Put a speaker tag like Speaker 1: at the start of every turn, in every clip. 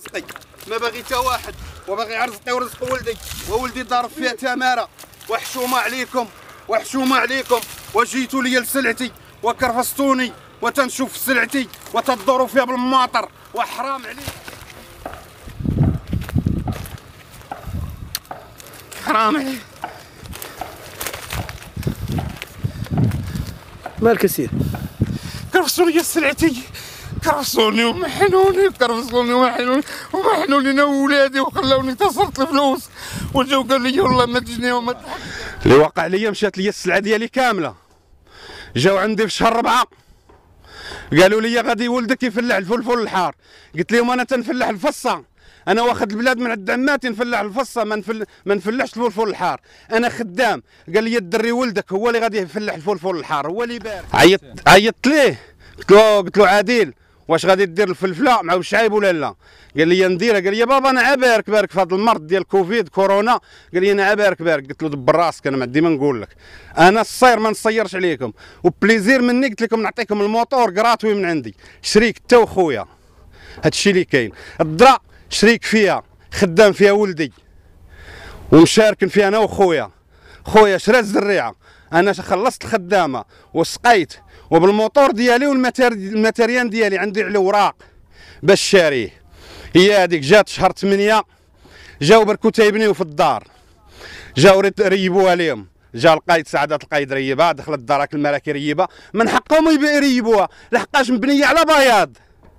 Speaker 1: رزقي، ما باغي حتى واحد، وباغي رزقي ورزق ولدي، وولدي ضارب فيها تماره. وحشومه عليكم، وحشومه عليكم، وجيتوا لي لسلعتي وكرفستوني وتنشوف سلعتي وتدوروا فيها بالماطر، وحرام عليك، حرام عليك.
Speaker 2: مالك سير؟
Speaker 1: كرفسوني يا سلعتي، كرفسوني ومحنوني، كرفسوني ومحنوني انا وولادي، وخلاوني تصرت الفلوس، وجاو قال لي والله ما تجني وما تضحك. اللي وقع لي مشات لي السلعه ديالي كامله. جاو عندي في شهر 4 قالوا لي غادي ولدك يفلح الفلفل الحار، قلت لهم انا تنفلح الفصه، انا واخد البلاد من عند عماتي نفلح الفصه، ما نفلحش الفلفل الحار، انا خدام. قال لي الدري ولدك هو اللي غادي يفلح الفلفل الحار، هو اللي بارك. عيطت ليه، قلت له عادل واش غادي دير الفلفله مع الشعيب ولا لا؟ قال لي نديرها. قال لي يا بابا انا عبارك بارك في هذا المرض ديال كوفيد كورونا. قال لي انا عبارك بارك. قلت له دبر راسك، انا ما عندي ما نقول لك، انا الصير ما نصيرش عليكم، وبليزير مني قلت لكم نعطيكم الموتور كراتوي من عندي، شريك انت وخويا، هادشي اللي كاين. الدرا شريك فيها، خدام فيها ولدي ومشاركن فيها انا وخويا. خويا شرا الزريعه، انا خلصت الخدامه وسقيت، وبالموتور ديالي والماتيريال ديالي عندي على اوراق باش شاريه. هي هذيك جات شهر 8 جاو بركو تايبنيو في الدار، جاو ريبوها ليهم، جا القايد سعادة القايد ريبها، دخلت الدار راك المراكي ريبها، من حقهم يريبوها لحقاش مبنيه على بياض،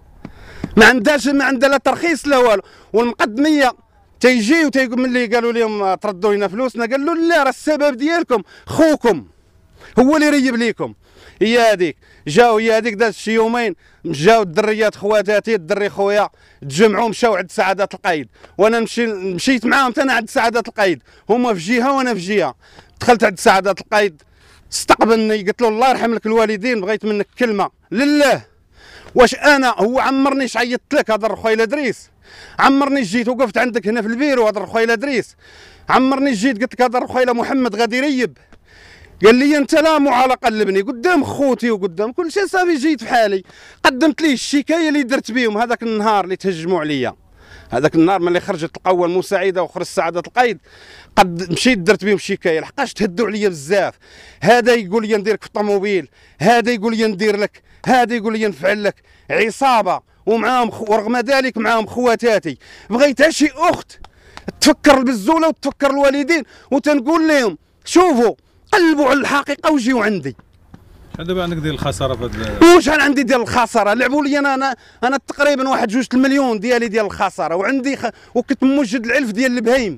Speaker 1: ما عندها لا ترخيص لا والو. والمقدميه تيجي وتيقول ملي قالوا لهم تردوا لنا فلوسنا، قال له لا راه السبب ديالكم خوكم هو اللي يريب ليكم. هي هذيك جاو، هي هذيك دازت شي يومين، جاو الدريات خواتاتي، الدري خويا تجمعوا مشاو عند سعادة القايد، وانا مشيت معاهم انا عند سعادة القايد، هما في جهه وانا في جهه. دخلت عند سعادة القايد استقبلني، قلت له الله يرحم لك الوالدين، بغيت منك كلمه لله. واش انا هو عمرني عيطت لك هذا الرخيله دريس، عمرني جيت وقفت عندك هنا في البيرو هذا الرخيله دريس، عمرني جيت قلت لك هذا الرخيله محمد غادي يريب، قال لي انت لا معالقه قلبني قدام خوتي وقدام كل شيء. صافي جيت في حالي، قدمت ليه الشكايه اللي درت بهم هذاك النهار اللي تهجموا عليا، هذاك النهار ملي خرجت القوه المساعده وخرج سعاده القايد، قد مشيت درت بهم الشكايه لحقاش تهدوا عليا بزاف. هذا يقول لي نديرك في الطوموبيل، هذا يقول لي ندير لك، هذا يقول لي نفعل لك، عصابه ومعاهم ورغم ذلك معاهم خواتاتي. بغيتها شي اخت تفكر البزوله وتفكر الوالدين وتنقول لهم شوفوا قلبوا على الحقيقه وجيوا عندي.
Speaker 3: شحال دابا عندك ديال الخساره في هذا؟
Speaker 1: وشحال عندي ديال الخساره؟ لعبوا لي انا تقريبا 1 المليون ديالي ديال الخساره، وعندي وكنت موجد العلف ديال البهيم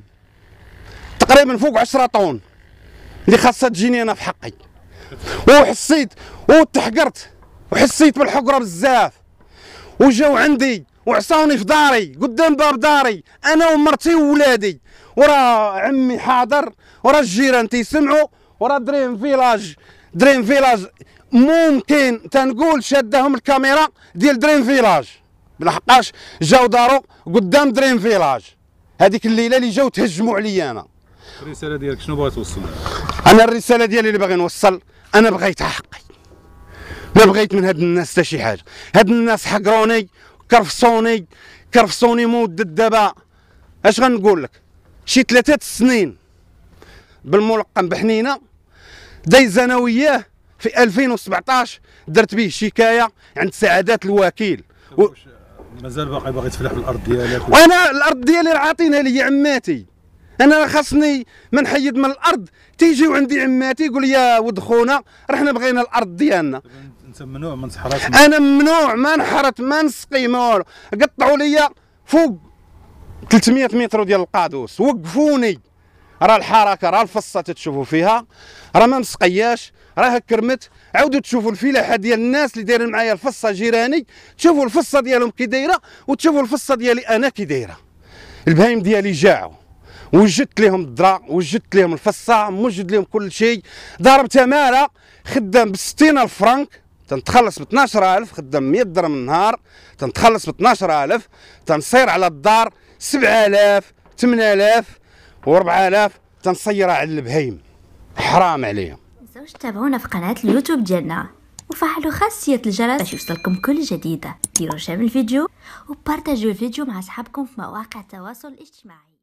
Speaker 1: تقريبا فوق 10 طون اللي خاصها تجيني انا في حقي. وحسيت وتحقرت وحسيت بالحقره بزاف، وجاو عندي وعصاوني في داري قدام باب داري انا ومرتي وولادي، وراه عمي حاضر، وراه الجيران تيسمعوا، وراه دريم فيلاج ممكن تنقول شادهم الكاميرا ديال دريم فيلاج بالحقاش جاو داروا قدام دريم فيلاج هذيك الليله اللي جاو تهجموا عليا. انا
Speaker 3: الرساله ديالك شنو باغي توصل؟
Speaker 1: انا الرساله ديالي اللي باغي نوصل، انا بغيت حقي، ما بغيت من هاد الناس حتى شي حاجه. هاد الناس حقروني كرفصوني مده دابا اش غنقول لك شي 3 سنين بالملقم بحنينه. دايز انا وياه في 2017 درت به شكايه عند سعادات الوكيل.
Speaker 3: مازال باغي تفلح بالارض ديالك؟
Speaker 1: وانا الارض ديالي راه عاطينها لي عماتي، انا خاصني ما نحيد من الارض. تيجيو عندي عماتي يقول لي يا ولد خونا راه حنا بغينا الارض ديالنا.
Speaker 3: انت ممنوع ما تحرث؟
Speaker 1: انا ممنوع ما نحرث ما نسقي ما والو. قطعوا لي فوق 300 متر ديال القادوس، وقفوني، راه الحركه راه الفصه تتشوفوا فيها راه ما مسقياش، راه كرمت. عاودوا تشوفوا الفلاحه ديال الناس اللي دايرين معايا الفصه جيراني، تشوفوا الفصه ديالهم كي دايره وتشوفوا الفصه ديالي انا كي دايره. البهايم ديالي جاعوا، وجدت لهم الدرا، وجدت لهم الفصه، موجد لهم كل شيء. ضارب تماره خدام ب 60,000 فرنك، تنتخلص ب 12,000، خدام 100 درهم النهار، تنتخلص ب 12,000، تنصير على الدار 7,000 8,000 و4,000 تنصيرها على البهيم. حرام عليهم.
Speaker 4: متنساوش تتابعونا في قناة اليوتيوب ديالنا.
Speaker 2: وفعلوا خاصية الجرس باش يوصلكم كل جديدة. ديروا شير الفيديو وبارتاجوا الفيديو مع أصحابكم في مواقع التواصل الاجتماعي.